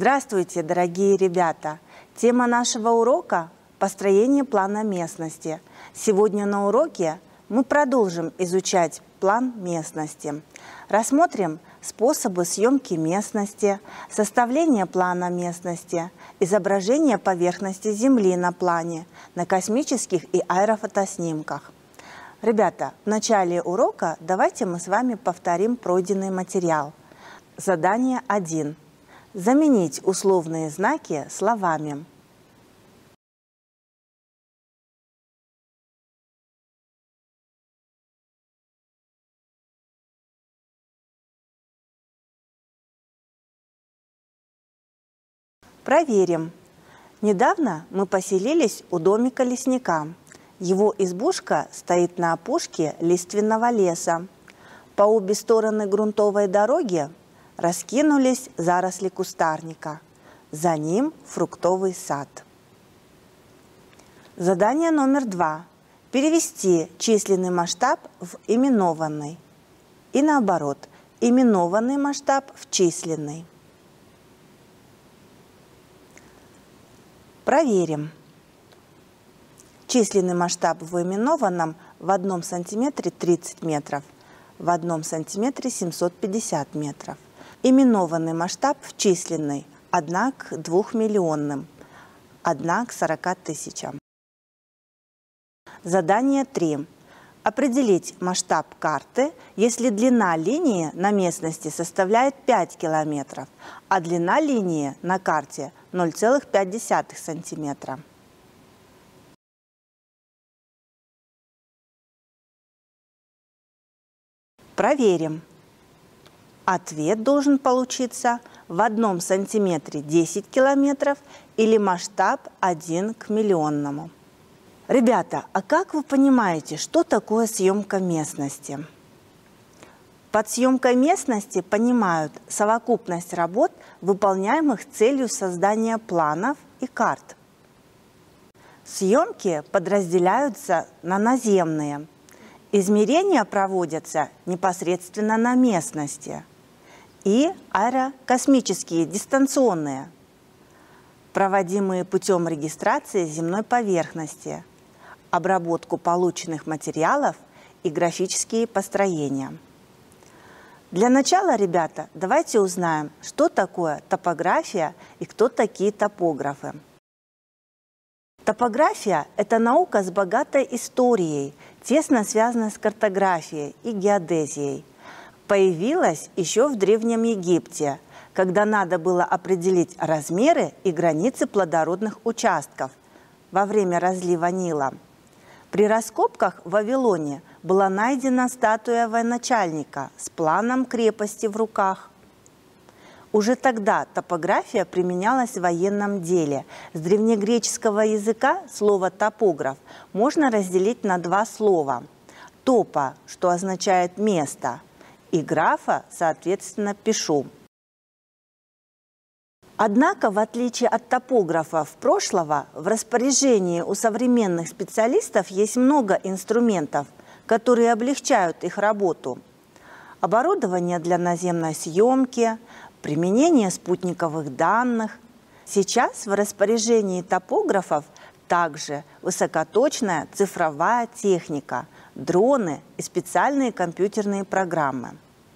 Здравствуйте, дорогие ребята! Тема нашего урока – построение плана местности. Сегодня на уроке мы продолжим изучать план местности. Рассмотрим способы съемки местности, составление плана местности, изображение поверхности Земли на плане, на космических и аэрофотоснимках. Ребята, в начале урока давайте мы с вами повторим пройденный материал. Задание 1. Заменить условные знаки словами. Проверим. Недавно мы поселились у домика лесника. Его избушка стоит на опушке лиственного леса. По обе стороны грунтовой дороги раскинулись заросли кустарника. За ним фруктовый сад. Задание номер 2. Перевести численный масштаб в именованный. И наоборот, именованный масштаб в численный. Проверим. Численный масштаб в именованном в 1 сантиметре 30 метров, в 1 сантиметре 750 метров. Именованный масштаб в численный 1 к 2 миллионным, 1 к 40 тысячам. Задание 3. Определить масштаб карты, если длина линии на местности составляет 5 километров, а длина линии на карте 0,5 сантиметра. Проверим. Ответ должен получиться в 1 сантиметре 10 километров или масштаб 1 к миллионному. Ребята, а как вы понимаете, что такое съемка местности? Под съемкой местности понимают совокупность работ, выполняемых с целью создания планов и карт. Съемки подразделяются на наземные. Измерения проводятся непосредственно на местности. И аэрокосмические, дистанционные, проводимые путем регистрации земной поверхности, обработку полученных материалов и графические построения. Для начала, ребята, давайте узнаем, что такое топография и кто такие топографы. Топография – это наука с богатой историей, тесно связанная с картографией и геодезией. Появилась еще в Древнем Египте, когда надо было определить размеры и границы плодородных участков во время разлива Нила. При раскопках в Вавилоне была найдена статуя военачальника с планом крепости в руках. Уже тогда топография применялась в военном деле. С древнегреческого языка слово «топограф» можно разделить на 2 слова. «Топа», что означает «место», и «графа», соответственно, «пишу». Однако, в отличие от топографов прошлого, в распоряжении у современных специалистов есть много инструментов, которые облегчают их работу. Оборудование для наземной съемки, применение спутниковых данных. Сейчас в распоряжении топографов также высокоточная цифровая техника, дроны и специальные компьютерные программы.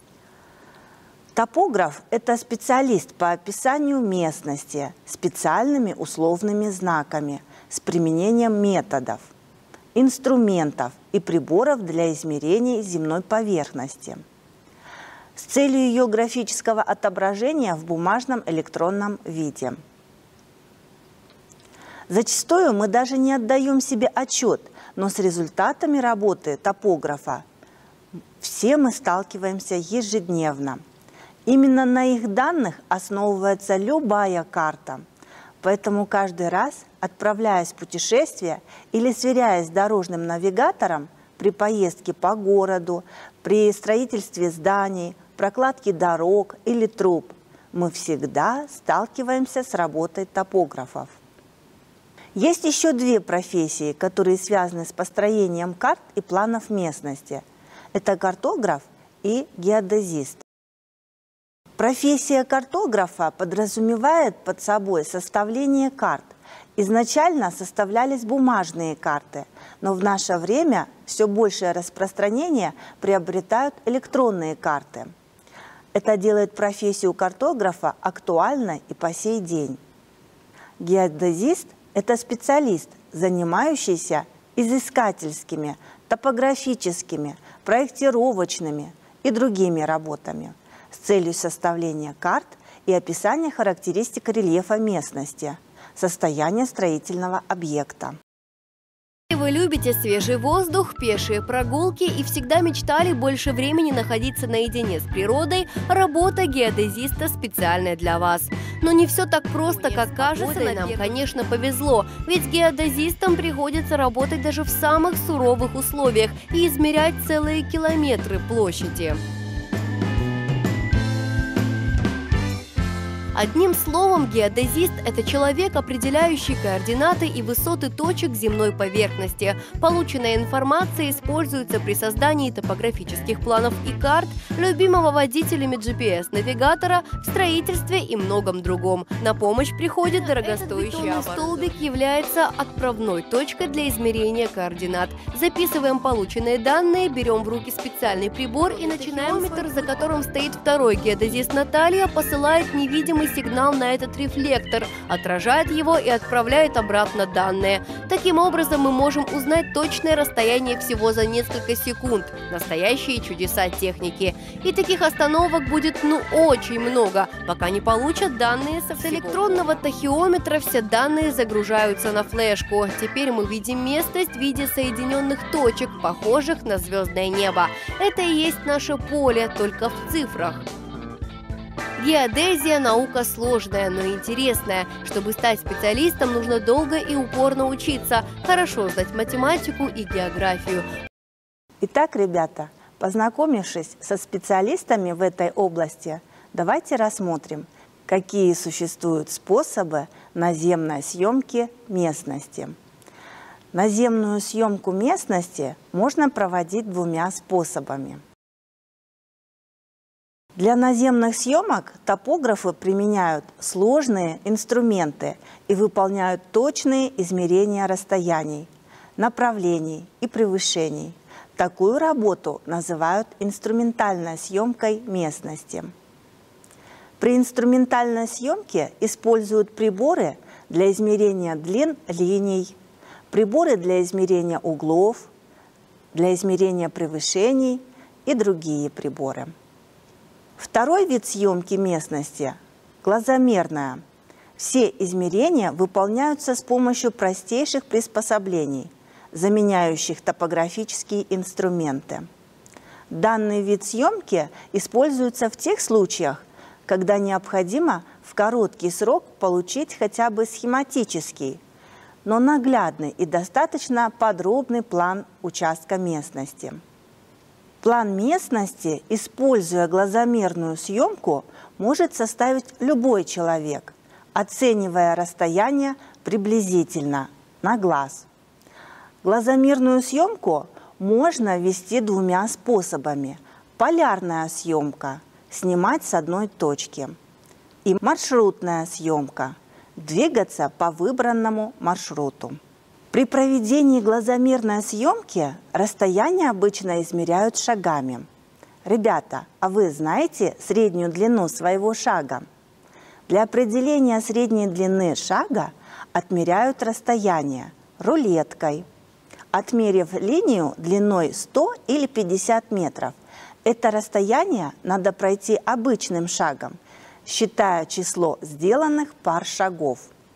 Топограф – это специалист по описанию местности специальными условными знаками с применением методов, инструментов и приборов для измерения земной поверхности с целью ее графического отображения в бумажном электронном виде. Зачастую мы даже не отдаем себе отчет, но с результатами работы топографа все мы сталкиваемся ежедневно. Именно на их данных основывается любая карта. Поэтому каждый раз, отправляясь в путешествие или сверяясь с дорожным навигатором при поездке по городу, при строительстве зданий, прокладке дорог или труб, мы всегда сталкиваемся с работой топографов. Есть еще 2 профессии, которые связаны с построением карт и планов местности. Это картограф и геодезист. Профессия картографа подразумевает под собой составление карт. Изначально составлялись бумажные карты, но в наше время все большее распространение приобретают электронные карты. Это делает профессию картографа актуальной и по сей день. Геодезист – это специалист, занимающийся изыскательскими, топографическими, проектировочными и другими работами с целью составления карт и описания характеристик рельефа местности, состояния строительного объекта. Вы любите свежий воздух, пешие прогулки и всегда мечтали больше времени находиться наедине с природой, работа геодезиста специальная для вас. Но не все так просто, как кажется, и нам, конечно, повезло, ведь геодезистам приходится работать даже в самых суровых условиях и измерять целые километры площади. Одним словом, геодезист – это человек, определяющий координаты и высоты точек земной поверхности. Полученная информация используется при создании топографических планов и карт, любимого водителями GPS-навигатора, в строительстве и многом другом. На помощь приходит дорогостоящий столбик, является отправной точкой для измерения координат. Записываем полученные данные, берем в руки специальный прибор и начинаем метр, за которым стоит второй геодезист Наталья, посылает невидимый сигнал на этот рефлектор, отражает его и отправляет обратно данные. Таким образом, мы можем узнать точное расстояние всего за несколько секунд. Настоящие чудеса техники. И таких остановок будет очень много, пока не получат данные с электронного тахиометра. Все данные загружаются на флешку. Теперь мы видим местность в виде соединенных точек, похожих на звездное небо. Это и есть наше поле, только в цифрах. Геодезия – наука сложная, но интересная. Чтобы стать специалистом, нужно долго и упорно учиться, хорошо знать математику и географию. Итак, ребята, познакомившись со специалистами в этой области, давайте рассмотрим, какие существуют способы наземной съемки местности. Наземную съемку местности можно проводить двумя способами. Для наземных съемок топографы применяют сложные инструменты и выполняют точные измерения расстояний, направлений и превышений. Такую работу называют инструментальной съемкой местности. При инструментальной съемке используют приборы для измерения длин линий, приборы для измерения углов, для измерения превышений и другие приборы. Второй вид съемки местности – глазомерная. Все измерения выполняются с помощью простейших приспособлений, заменяющих топографические инструменты. Данный вид съемки используется в тех случаях, когда необходимо в короткий срок получить хотя бы схематический, но наглядный и достаточно подробный план участка местности. План местности, используя глазомерную съемку, может составить любой человек, оценивая расстояние приблизительно, на глаз. Глазомерную съемку можно вести двумя способами. Полярная съемка – снимать с одной точки. И маршрутная съемка – двигаться по выбранному маршруту. При проведении глазомерной съемки расстояние обычно измеряют шагами. Ребята, а вы знаете среднюю длину своего шага? Для определения средней длины шага отмеряют расстояние рулеткой, отмерив линию длиной 100 или 50 метров. Это расстояние надо пройти обычным шагом, считая число сделанных пар шагов.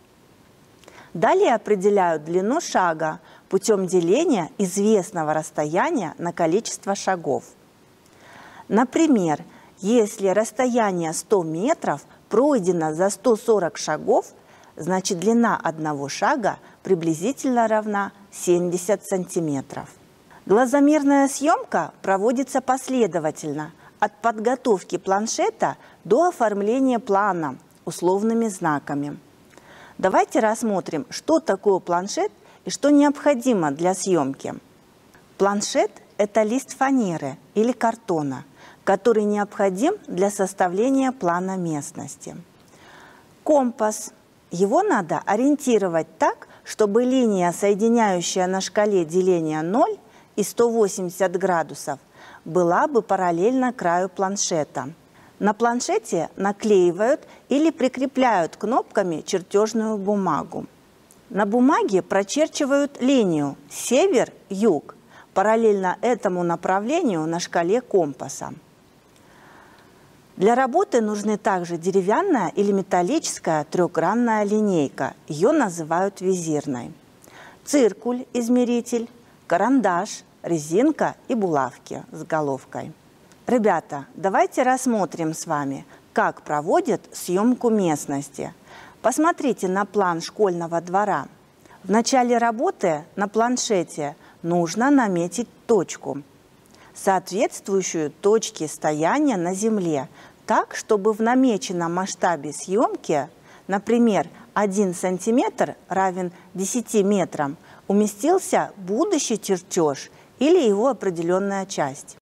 Далее определяют длину шага путем деления известного расстояния на количество шагов. Например, если расстояние 100 метров пройдено за 140 шагов, значит длина одного шага приблизительно равна 70 сантиметров. Глазомерная съемка проводится последовательно от подготовки планшета до оформления плана условными знаками. Давайте рассмотрим, что такое планшет и что необходимо для съемки. Планшет – это лист фанеры или картона, который необходим для составления плана местности. Компас. Его надо ориентировать так, чтобы линия, соединяющая на шкале деления 0 и 180 градусов, была бы параллельна краю планшета. На планшете наклеивают или прикрепляют кнопками чертежную бумагу. На бумаге прочерчивают линию север-юг, параллельно этому направлению на шкале компаса. Для работы нужны также деревянная или металлическая трехгранная линейка, ее называют визирной, циркуль, измеритель, карандаш, резинка и булавки с головкой. Ребята, давайте рассмотрим с вами, как проводят съемку местности. Посмотрите на план школьного двора. В начале работы на планшете нужно наметить точку, соответствующую точке стояния на земле, так, чтобы в намеченном масштабе съемки, например, 1 сантиметр равен 10 метрам, уместился будущий чертеж или его определенная часть.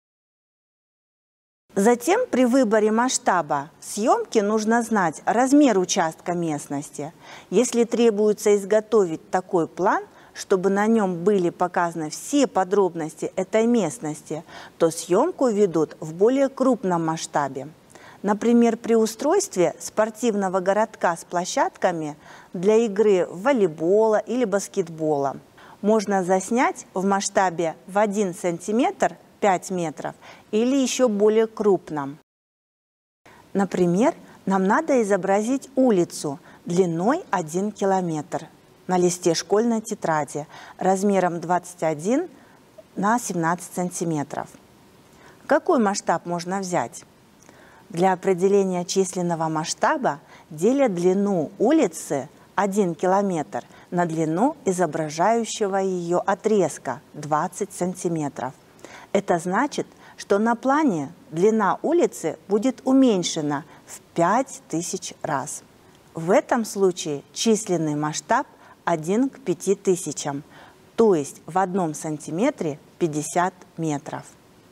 Затем при выборе масштаба съемки нужно знать размер участка местности. Если требуется изготовить такой план, чтобы на нем были показаны все подробности этой местности, то съемку ведут в более крупном масштабе. Например, при устройстве спортивного городка с площадками для игры в волейбола или баскетбола можно заснять в масштабе в 1 сантиметр 5 метров или еще более крупном. Например, нам надо изобразить улицу длиной 1 километр на листе школьной тетради размером 21 на 17 сантиметров. Какой масштаб можно взять? Для определения численного масштаба делят длину улицы 1 километр на длину изображающего ее отрезка 20 сантиметров. Это значит, что на плане длина улицы будет уменьшена в 5000 раз. В этом случае численный масштаб 1 к 5000, то есть в 1 сантиметре 50 метров.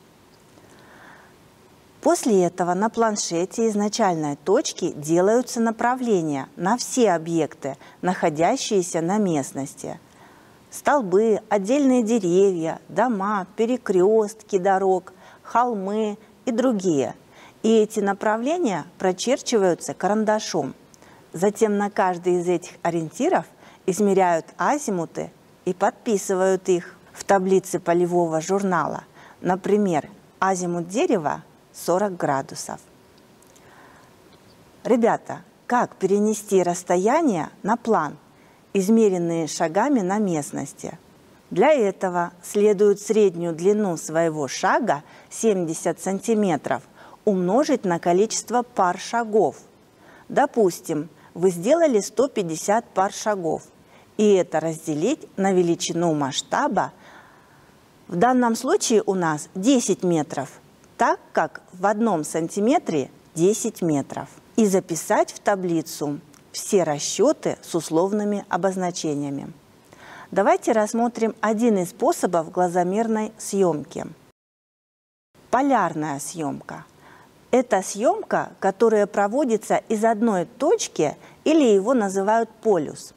После этого на планшете из начальной точки делаются направления на все объекты, находящиеся на местности. Столбы, отдельные деревья, дома, перекрестки дорог, холмы и другие. И эти направления прочерчиваются карандашом. Затем на каждый из этих ориентиров измеряют азимуты и подписывают их в таблице полевого журнала. Например, азимут дерева 40 градусов. Ребята, как перенести расстояние на план, измеренные шагами на местности? Для этого следует среднюю длину своего шага 70 сантиметров умножить на количество пар шагов. Допустим, вы сделали 150 пар шагов, и это разделить на величину масштаба. В данном случае у нас 10 метров, так как в 1 сантиметре 10 метров. И записать в таблицу все расчеты с условными обозначениями. Давайте рассмотрим один из способов глазомерной съемки. Полярная съемка. Это съемка, которая проводится из одной точки, или его называют полюс.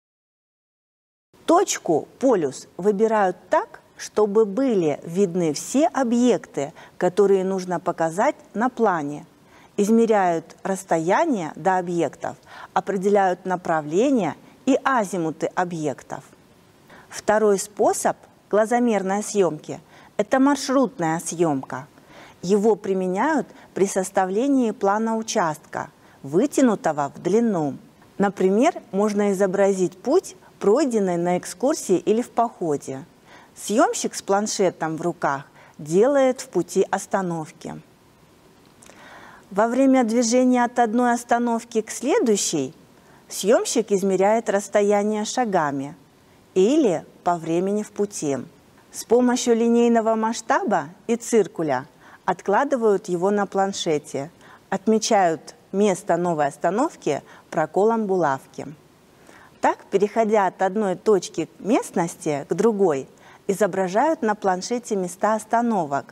Точку, полюс, выбирают так, чтобы были видны все объекты, которые нужно показать на плане. Измеряют расстояние до объектов, определяют направление и азимуты объектов. Второй способ глазомерной съемки – это маршрутная съемка. Его применяют при составлении плана участка, вытянутого в длину. Например, можно изобразить путь, пройденный на экскурсии или в походе. Съемщик с планшетом в руках делает в пути остановки. Во время движения от одной остановки к следующей съемщик измеряет расстояние шагами или по времени в пути. С помощью линейного масштаба и циркуля откладывают его на планшете, отмечают место новой остановки проколом булавки. Так, переходя от одной точки местности к другой, изображают на планшете места остановок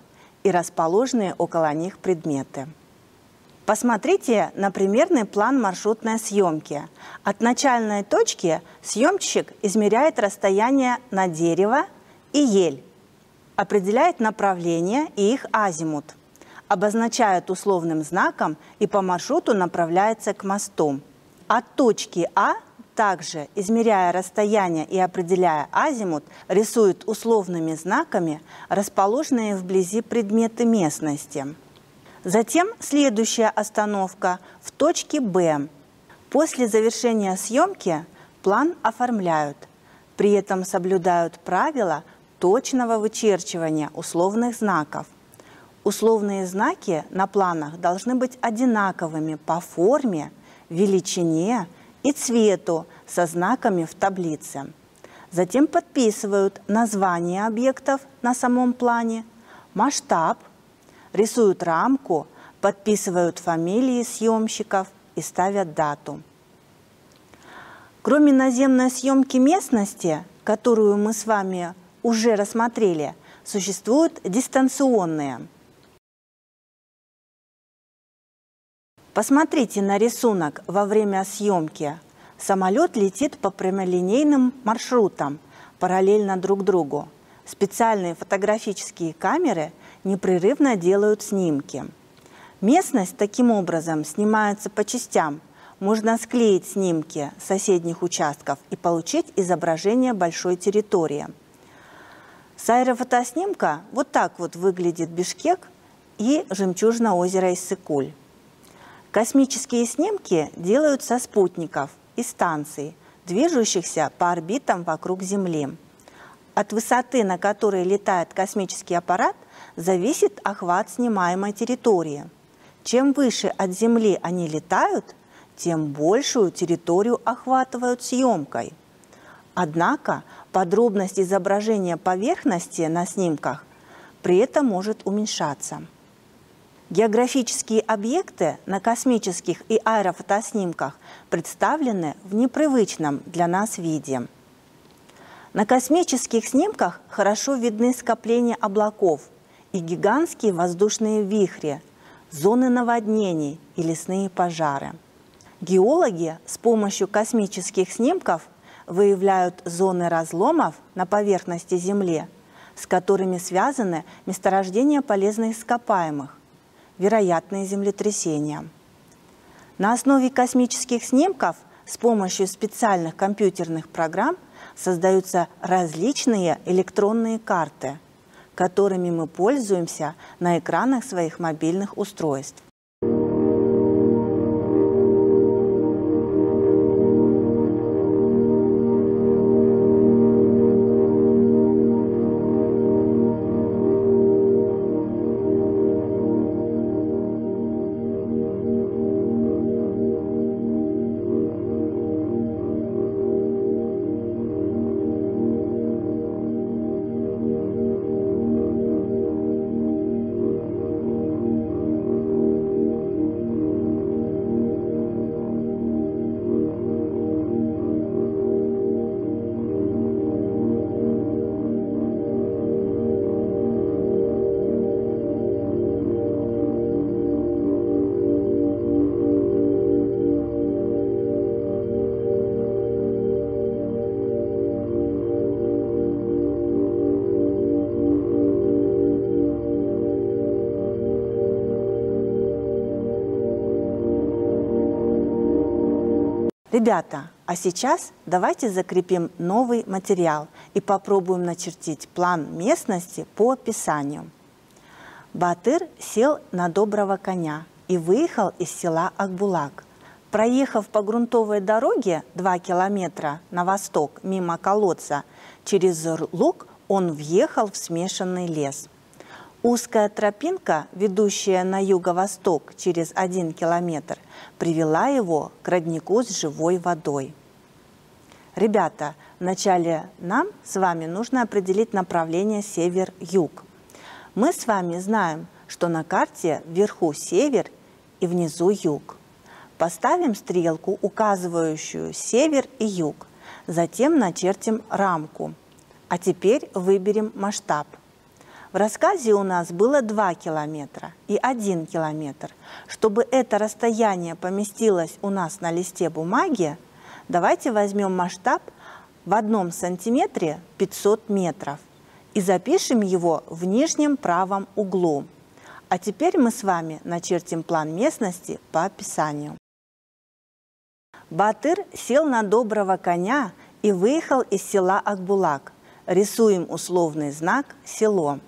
и расположенные около них предметы. Посмотрите на примерный план маршрутной съемки. От начальной точки съемщик измеряет расстояние на дерево и ель, определяет направление и их азимут, обозначает условным знаком и по маршруту направляется к мосту. От точки А, также измеряя расстояние и определяя азимут, рисует условными знаками расположенные вблизи предметы местности. Затем следующая остановка в точке Б. После завершения съемки план оформляют. При этом соблюдают правила точного вычерчивания условных знаков. Условные знаки на планах должны быть одинаковыми по форме, величине и цвету со знаками в таблице. Затем подписывают название объектов на самом плане, масштаб, рисуют рамку, подписывают фамилии съемщиков и ставят дату. Кроме наземной съемки местности, которую мы с вами уже рассмотрели, существуют дистанционные. Посмотрите на рисунок во время съемки. Самолет летит по прямолинейным маршрутам, параллельно друг другу. Специальные фотографические камеры непрерывно делают снимки. Местность таким образом снимается по частям. Можно склеить снимки соседних участков и получить изображение большой территории. С аэрофотоснимка вот так вот выглядит Бишкек и жемчужное озеро Иссык-Куль. Космические снимки делают со спутников и станций, движущихся по орбитам вокруг Земли. От высоты, на которой летает космический аппарат, зависит охват снимаемой территории. Чем выше от Земли они летают, тем большую территорию охватывают съемкой. Однако подробность изображения поверхности на снимках при этом может уменьшаться. Географические объекты на космических и аэрофотоснимках представлены в непривычном для нас виде. На космических снимках хорошо видны скопления облаков и гигантские воздушные вихри, зоны наводнений и лесные пожары. Геологи с помощью космических снимков выявляют зоны разломов на поверхности Земли, с которыми связаны месторождения полезных ископаемых, вероятные землетрясения. На основе космических снимков с помощью специальных компьютерных программ создаются различные электронные карты, которыми мы пользуемся на экранах своих мобильных устройств. Ребята, а сейчас давайте закрепим новый материал и попробуем начертить план местности по описанию. Батыр сел на доброго коня и выехал из села Акбулак. Проехав по грунтовой дороге 2 километра на восток мимо колодца, через луг он въехал в смешанный лес. Узкая тропинка, ведущая на юго-восток через 1 километр, привела его к роднику с живой водой. Ребята, вначале нам с вами нужно определить направление север-юг. Мы с вами знаем, что на карте вверху север и внизу юг. Поставим стрелку, указывающую север и юг. Затем начертим рамку. А теперь выберем масштаб. В В рассказе у нас было 2 километра и 1 километр. Чтобы это расстояние поместилось у нас на листе бумаги, давайте возьмем масштаб в 1 сантиметре 500 метров и запишем его в нижнем правом углу. А теперь мы с вами начертим план местности по описанию. Батыр сел на доброго коня и выехал из села Акбулак. Рисуем условный знак «Село».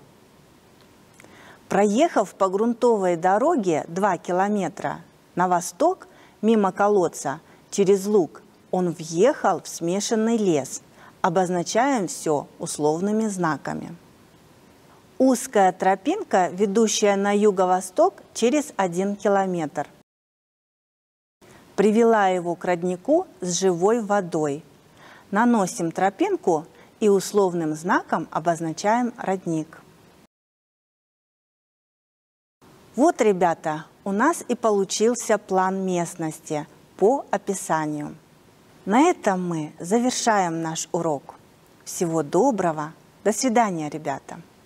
Проехав по грунтовой дороге 2 километра на восток, мимо колодца, через луг, он въехал в смешанный лес. Обозначаем все условными знаками. Узкая тропинка, ведущая на юго-восток через 1 километр. Привела его к роднику с живой водой. Наносим тропинку и условным знаком обозначаем родник. Вот, ребята, у нас и получился план местности по описанию. На этом мы завершаем наш урок. Всего доброго. До свидания, ребята.